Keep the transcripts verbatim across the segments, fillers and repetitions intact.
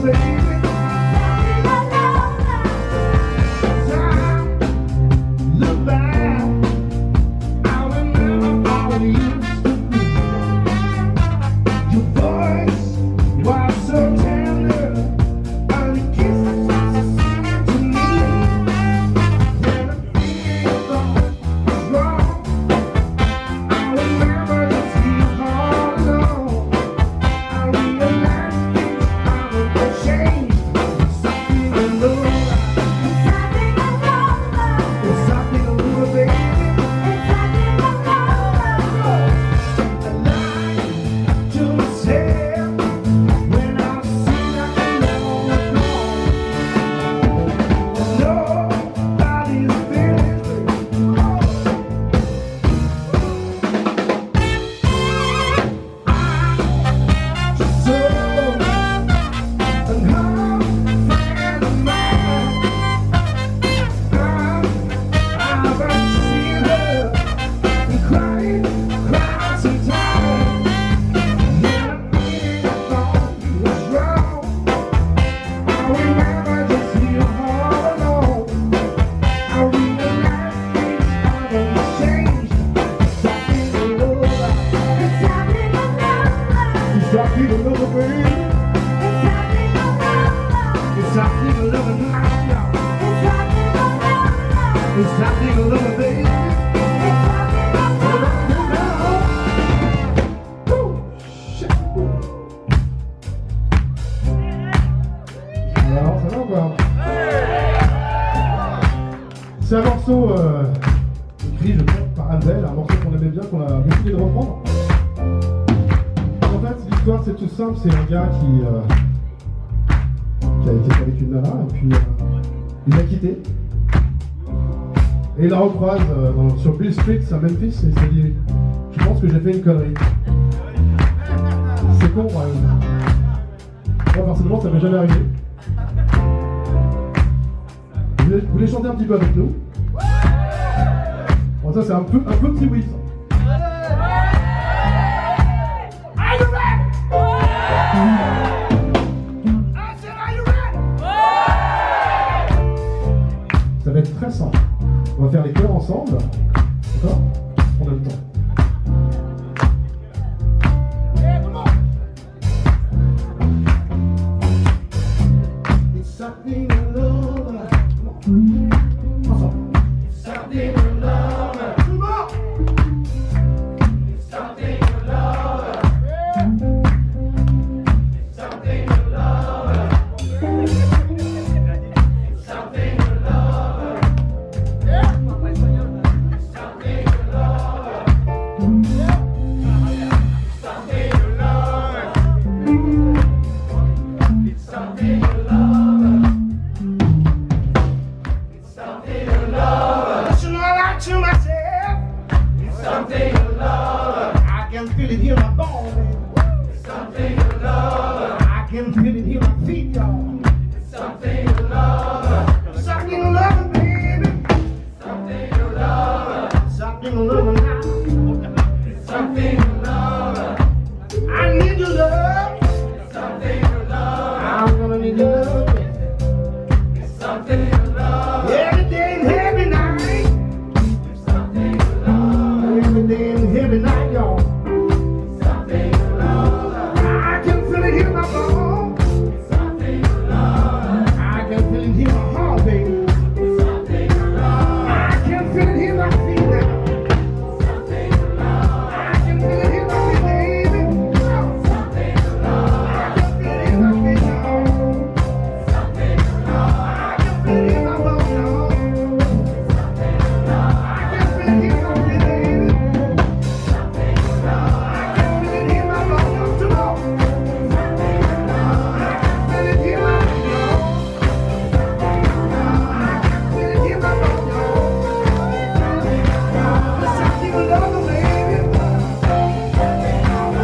C'est un morceau euh, écrit, je crois, par Adèle, un morceau qu'on aimait bien, qu'on a décidé de reprendre. En fait, l'histoire, c'est tout simple, c'est un gars qui, euh, qui a été avec une nana, et puis euh, il l'a quitté. Et il la recroise euh, dans, sur Bill Street à Memphis, et il s'est dit, je pense que j'ai fait une connerie. C'est con, ouais. Moi, personnellement, ça m'est jamais arrivé. Vous voulez, vous voulez chanter un petit peu avec nous? Bon, ça c'est un peu, un peu petit whip. Ça va être très simple. On va faire les chœurs ensemble. D'accord? On a le temps.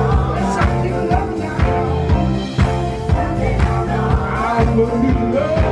Love.